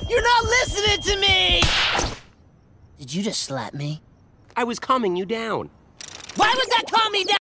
You're not listening to me! Did you just slap me? I was calming you down. Why would that calm me down?